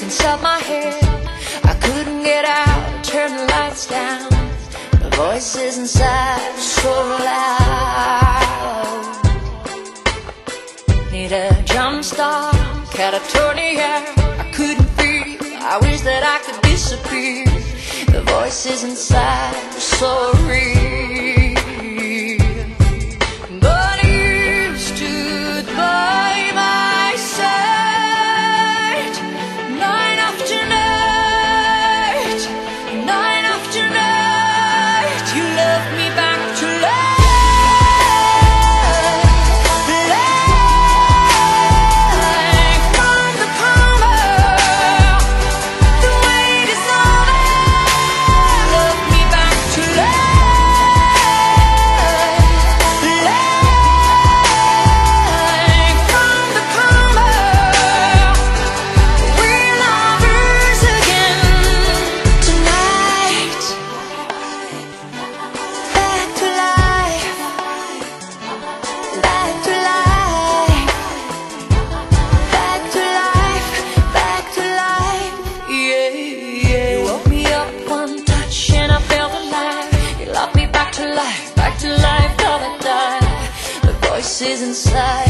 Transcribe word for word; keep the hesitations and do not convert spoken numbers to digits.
inside my head. I couldn't get out, turn the lights down. The voices inside were so loud. Need a jump start, catatonia. I couldn't feel, I wish that I could disappear. The voices inside were so real. But you stood by my side, night after night, night after night. You loved me back to life. Back to life, till I die. The voices inside